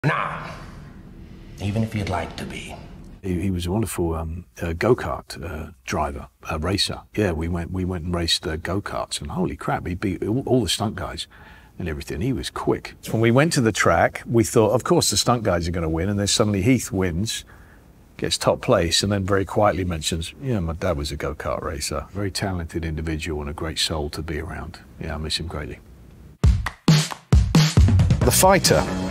Nah, even if you'd like to be. He was a wonderful go-kart driver, racer. Yeah, we went and raced go-karts, and holy crap, he beat all the stunt guys and everything. He was quick. When we went to the track, we thought, of course, the stunt guys are going to win, and then suddenly Heath wins, gets top place, and then very quietly mentions, yeah, my dad was a go-kart racer. Very talented individual and a great soul to be around. Yeah, I miss him greatly. The fighter